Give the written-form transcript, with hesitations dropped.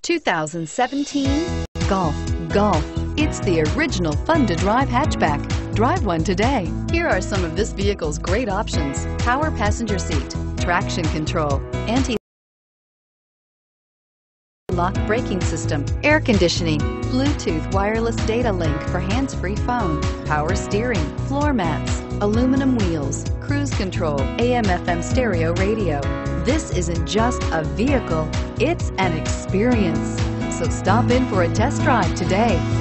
2017 Golf. Golf. It's the original fun-to-drive hatchback. Drive one today. Here are some of this vehicle's great options: power passenger seat, traction control, anti-lock braking system, air conditioning, Bluetooth wireless data link for hands-free phone, power steering, floor mats, aluminum wheels, cruise control, AM/FM stereo radio. This isn't just a vehicle, it's an experience. So stop in for a test drive today.